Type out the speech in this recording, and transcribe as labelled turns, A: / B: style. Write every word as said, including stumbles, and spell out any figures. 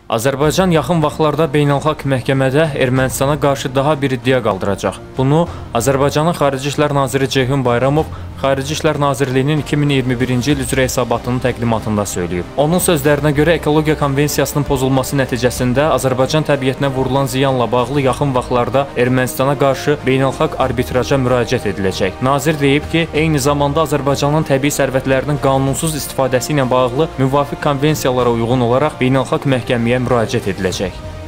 A: Azərbaycan yaxın vaxtlarda beynəlxalq məhkəmədə Ermənistana qarşı daha bir iddia qaldıracaq. Bunu Azərbaycanın Xarici İşlər Naziri Ceyhun Bayramov Xarici İşlər Nazirliyinin iki min iyirmi birinci il üzrə hesabatının təqdimatında söyləyib. Onun sözlərinə görə Ekologiya Konvensiyasının pozulması nəticəsində Azərbaycan təbiətinə vurulan ziyanla bağlı yaxın vaxtlarda Ermənistana qarşı beynəlxalq arbitraja müraciət ediləcək. Nazir deyib ki, eyni zamanda Azərbaycanın təbii sərvətlərinin qanunsuz istifadəsi ilə bağlı müvafiq konvensiyalara uyğun olaraq beynəlxalq məhkəməyə müraciət ediləcək.